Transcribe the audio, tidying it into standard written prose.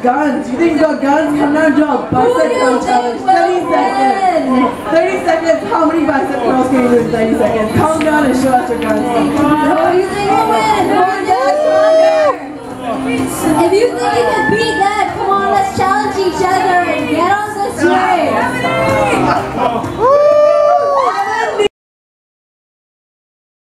guns. You think you got guns? Come down, Joe. Bicep curl challenge. 30 seconds. 30 seconds. How many bicep curls can you do in 30 seconds? Calm down and show us your guns. Who do you think will win? Who is stronger? If you think you can beat that, come on, let's challenge each other and get on this way.